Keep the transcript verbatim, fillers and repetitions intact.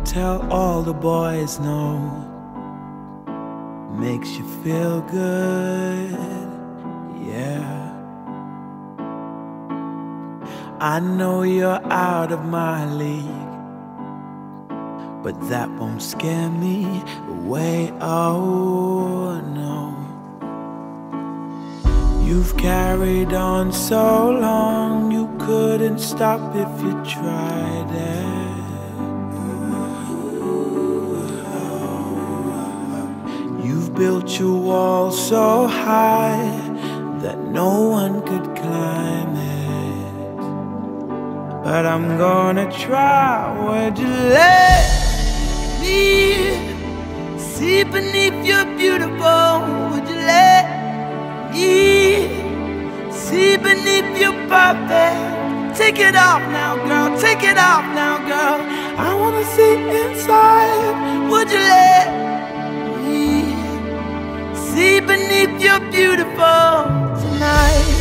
tell all the boys no. Makes you feel good, yeah. I know you're out of my league, but that won't scare me away, oh no. You've carried on so long, you couldn't stop if you tried it. You've built your wall so high that no one could climb it. But I'm gonna try. Would you let me see beneath your beautiful? Would you let me see beneath your perfect? Take it off now, girl, take it off now, girl. I wanna see inside. Would you let me see beneath your beautiful tonight?